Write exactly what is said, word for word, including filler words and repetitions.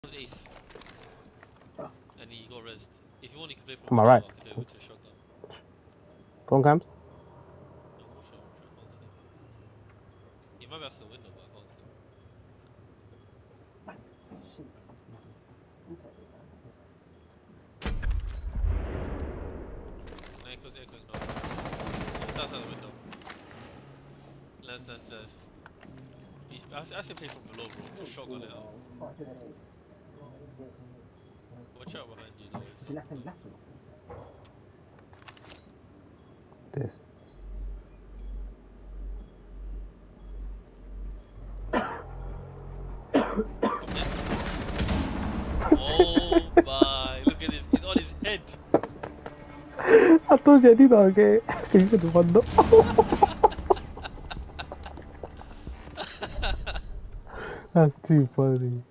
was ace. And he got rezzed. If you want, you can play from To my right. I can do it with a shotgun. Phone cams? I'm not sure, I'm trying, I can't see him. He might be outside the window, but I can't see him. No, he goes echoing now. He's outside the window. Let's, let's, let's. He's, I, I say play from below, bro. Just shotgun it out. Watch out behind you, as always. This. Oh my, look at this, it's on his head. I told you I did okay. You could have won. That's too funny.